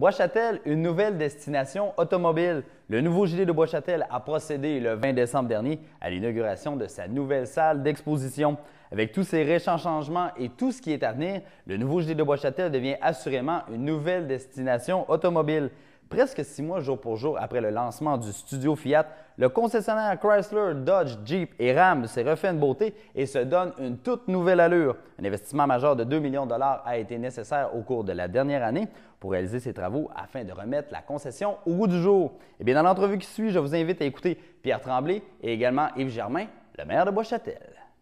Bois-Châtel, une nouvelle destination automobile. Le nouveau JD de Bois-Châtel a procédé le 20 décembre dernier à l'inauguration de sa nouvelle salle d'exposition. Avec tous ces récents changements et tout ce qui est à venir, le nouveau JD de Bois-Châtel devient assurément une nouvelle destination automobile. Presque 6 mois jour pour jour après le lancement du studio Fiat, le concessionnaire Chrysler, Dodge, Jeep et Ram s'est refait une beauté et se donne une toute nouvelle allure. Un investissement majeur de 2 millions de dollars a été nécessaire au cours de la dernière année pour réaliser ces travaux afin de remettre la concession au goût du jour. Eh bien, dans l'entrevue qui suit, je vous invite à écouter Pierre Tremblay et également Yves Germain, le maire de Bois-Châtel.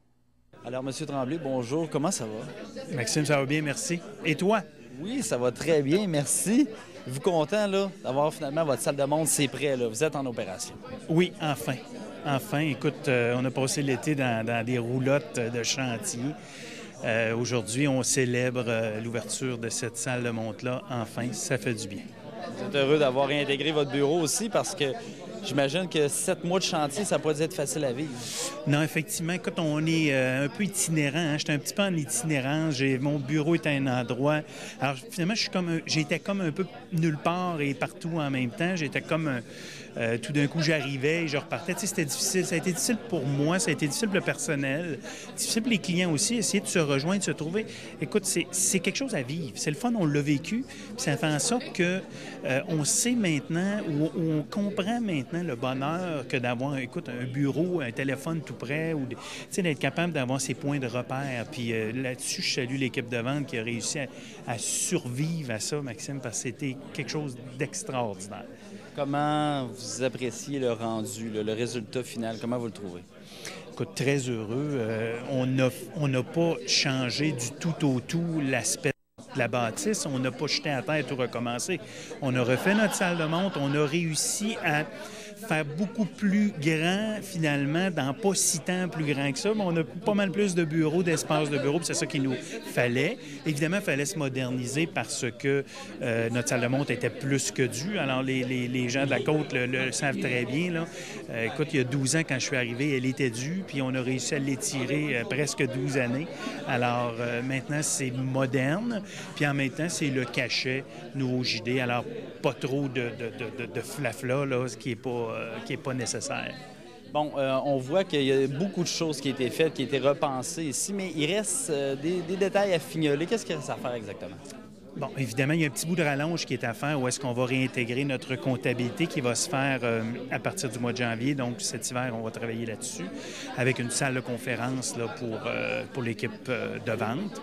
Alors, M. Tremblay, bonjour. Comment ça va? Maxime, ça va bien, merci. Et toi? Oui, ça va très bien, merci. Êtes-vous content d'avoir finalement votre salle de monde, c'est prêt, là. Vous êtes en opération? Oui, enfin. Enfin, écoute, on a passé l'été dans des roulottes de chantier. Aujourd'hui, on célèbre l'ouverture de cette salle de monte-là. Enfin, ça fait du bien. Vous êtes heureux d'avoir réintégré votre bureau aussi parce que j'imagine que 7 mois de chantier, ça peut être facile à vivre. Non, effectivement, écoute, on est un peu itinérant. Hein? J'étais un petit peu en itinérance. Mon bureau est à un endroit. Alors, finalement, j'étais comme un peu nulle part et partout en même temps. J'étais comme... tout d'un coup, j'arrivais et je repartais. Tu sais, c'était difficile. Ça a été difficile pour moi, ça a été difficile pour le personnel, difficile pour les clients aussi, essayer de se rejoindre, de se trouver. Écoute, c'est quelque chose à vivre. C'est le fun, on l'a vécu. Puis ça fait en sorte qu'on sait maintenant, ou on comprend maintenant le bonheur que d'avoir, écoute, un bureau, un téléphone tout près, ou tu sais, d'être capable d'avoir ses points de repère. Puis là-dessus, je salue l'équipe de vente qui a réussi à survivre à ça, Maxime, parce que c'était quelque chose d'extraordinaire. Comment vous appréciez le rendu, le résultat final? Comment vous le trouvez? Écoute, très heureux. On n'a pas changé du tout au tout l'aspect de la bâtisse. On n'a pas jeté à terre tout recommencé. On a refait notre salle de monte. On a réussi à faire beaucoup plus grand, finalement, dans pas si tant plus grand que ça, mais on a pas mal plus de bureaux, d'espace de bureaux, puis c'est ça qu'il nous fallait. Évidemment, il fallait se moderniser parce que notre salle de monte était plus que due. Alors, les gens de la côte le savent très bien, là. Écoute, il y a 12 ans, quand je suis arrivé, elle était due, puis on a réussi à l'étirer presque 12 années. Alors, maintenant, c'est moderne, puis en même temps, c'est le cachet nouveau JD. Alors, pas trop de flafla, là, ce qui est pas nécessaire. Bon, on voit qu'il y a beaucoup de choses qui ont été faites, qui ont été repensées ici, mais il reste des détails à fignoler. Qu'est-ce qu'il reste à faire exactement? Bon, évidemment, il y a un petit bout de rallonge qui est à faire où est-ce qu'on va réintégrer notre comptabilité qui va se faire à partir du mois de janvier. Donc, cet hiver, on va travailler là-dessus avec une salle de conférence là, pour l'équipe de vente.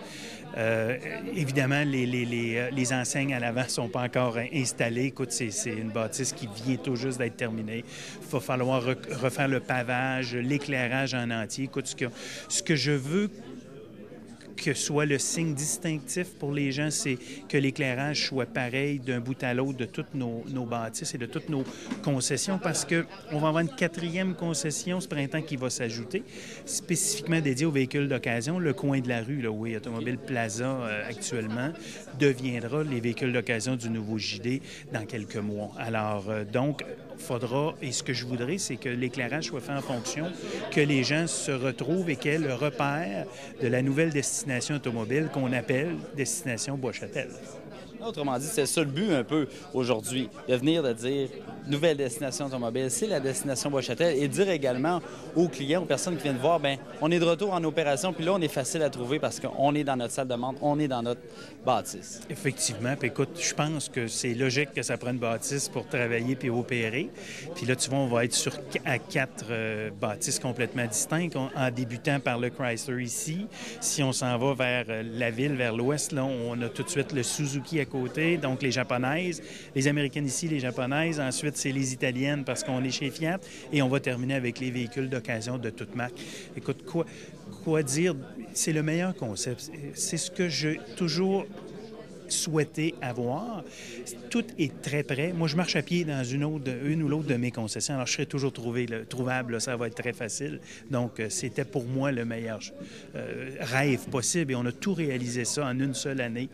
Évidemment, les enseignes à l'avant ne sont pas encore installées. Écoute, c'est une bâtisse qui vient tout juste d'être terminée. Il va falloir refaire le pavage, l'éclairage en entier. Écoute, ce que je veux que soit le signe distinctif pour les gens, c'est que l'éclairage soit pareil d'un bout à l'autre de toutes nos bâtisses et de toutes nos concessions, parce qu'on va avoir une 4e concession ce printemps qui va s'ajouter, spécifiquement dédiée aux véhicules d'occasion. Le coin de la rue, là où est Automobile Plaza actuellement, deviendra les véhicules d'occasion du nouveau JD dans quelques mois. Alors, donc, faudra, et ce que je voudrais, c'est que l'éclairage soit fait en fonction, que les gens se retrouvent et qu'aient le repère de la nouvelle destination automobile qu'on appelle Destination Bois-Châtel. Autrement dit, c'est ça le but un peu aujourd'hui, de venir de dire nouvelle destination automobile, c'est la destination Bois-Châtel, et dire également aux clients, aux personnes qui viennent voir, bien, on est de retour en opération, puis là, on est facile à trouver parce qu'on est dans notre salle de vente, on est dans notre bâtisse. Effectivement. Puis écoute, je pense que c'est logique que ça prenne bâtisse pour travailler puis opérer. Puis là, tu vois, on va être à 4 bâtisses complètement distinctes, en débutant par le Chrysler ici. Si on s'en va vers la ville, vers l'ouest, là, on a tout de suite le Suzuki à côté, donc les japonaises, les américaines ici, les japonaises. Ensuite, c'est les italiennes parce qu'on est chez Fiat. Et on va terminer avec les véhicules d'occasion de toute marque. Écoute, quoi dire? C'est le meilleur concept. C'est ce que j'ai toujours souhaité avoir. Tout est très près. Moi, je marche à pied dans une ou l'autre de mes concessions. Alors, je serai toujours trouvable. Là, ça va être très facile. Donc, c'était pour moi le meilleur rêve possible. Et on a tout réalisé ça en une seule année,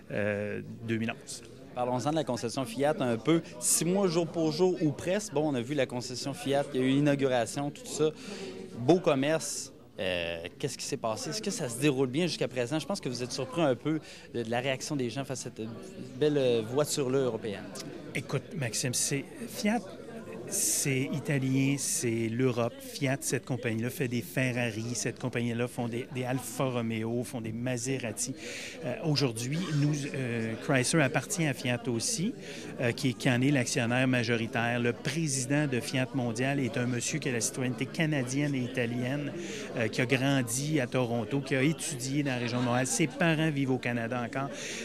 2011. Parlons-en de la concession Fiat un peu. 6 mois jour pour jour ou presque. Bon, on a vu la concession Fiat, il y a eu l'inauguration, tout ça. Beau commerce. Qu'est-ce qui s'est passé? Est-ce que ça se déroule bien jusqu'à présent? Je pense que vous êtes surpris un peu de la réaction des gens face à cette belle voiture-là européenne. Écoute, Maxime, Fiat, c'est italien, c'est l'Europe. Fiat, cette compagnie-là, fait des Ferrari. Cette compagnie-là font des Alfa Romeo, font des Maserati. Aujourd'hui, Chrysler appartient à Fiat aussi, qui en est l'actionnaire majoritaire. Le président de Fiat Mondial est un monsieur qui a la citoyenneté canadienne et italienne, qui a grandi à Toronto, qui a étudié dans la région de Montréal. Ses parents vivent au Canada encore.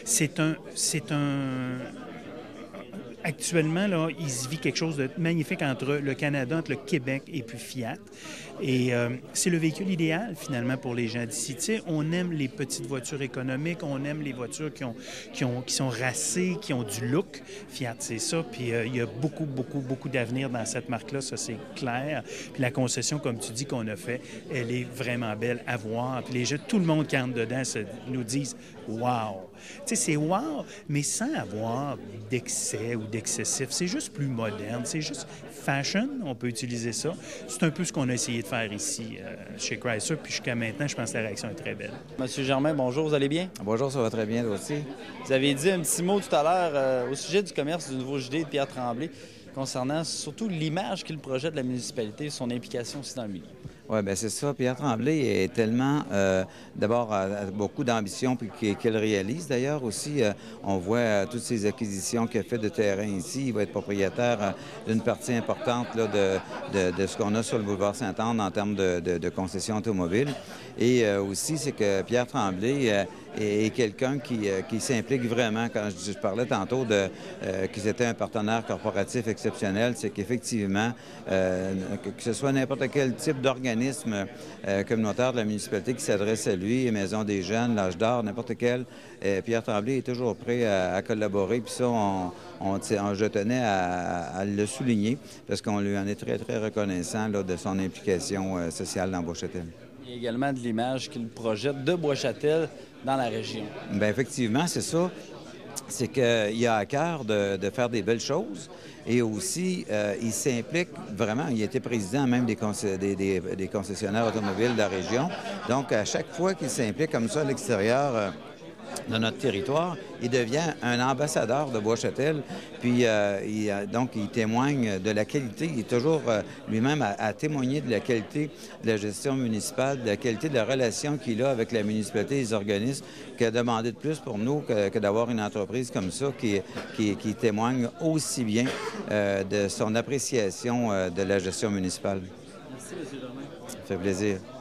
Actuellement, là, il se vit quelque chose de magnifique entre le Canada, entre le Québec et puis Fiat. Et c'est le véhicule idéal, finalement, pour les gens d'ici. Tu sais, on aime les petites voitures économiques, on aime les voitures qui sont racées, qui ont du look. Fiat, c'est ça. Puis il y a beaucoup d'avenir dans cette marque-là, ça, c'est clair. Puis la concession, comme tu dis, qu'on a fait, elle est vraiment belle à voir. Puis les gens, tout le monde qui entre dedans nous disent « wow ». Tu sais, c'est « wow », mais sans avoir d'excès ou d'excessif. C'est juste plus moderne, c'est juste fashion, on peut utiliser ça. C'est un peu ce qu'on a essayé de faire ici chez Chrysler, puis jusqu'à maintenant, je pense que la réaction est très belle. Monsieur Germain, bonjour, vous allez bien? Bonjour, ça va très bien, toi aussi. Vous avez dit un petit mot tout à l'heure au sujet du commerce du nouveau JD de Pierre Tremblay, concernant surtout l'image qu'il projette de la municipalité et son implication aussi dans le milieu. Oui, bien c'est ça. Pierre Tremblay est tellement, d'abord, beaucoup d'ambition puis qu'il réalise. D'ailleurs, aussi, on voit toutes ces acquisitions qu'il a fait de terrain ici. Il va être propriétaire d'une partie importante là, de ce qu'on a sur le boulevard Sainte-Anne en termes de concessions automobiles. Et aussi, c'est que Pierre Tremblay est quelqu'un qui s'implique vraiment. Quand je parlais tantôt qu'ils étaient un partenaire corporatif exceptionnel, c'est qu'effectivement, que ce soit n'importe quel type d'organisme communautaire de la municipalité qui s'adresse à lui, Maison des jeunes, l'âge d'or, n'importe quel, Pierre Tremblay est toujours prêt à collaborer. Puis ça, je tenais à le souligner parce qu'on lui en est très, très reconnaissant là, de son implication sociale dans Bois-Châtel. Il y a également de l'image qu'il projette de Bois-Châtel dans la région. Bien, effectivement, c'est ça. C'est qu'il a à cœur de faire des belles choses et aussi, il s'implique vraiment. Il était président même des concessionnaires automobiles de la région. Donc, à chaque fois qu'il s'implique comme ça à l'extérieur de notre territoire, il devient un ambassadeur de Bois-Châtel. Puis, donc, il témoigne de la qualité. Il est toujours lui-même à témoigner de la qualité de la gestion municipale, de la qualité de la relation qu'il a avec la municipalité et les organismes, qui a demandé de plus pour nous que d'avoir une entreprise comme ça qui témoigne aussi bien de son appréciation de la gestion municipale. Merci, M. Germain. Ça fait plaisir.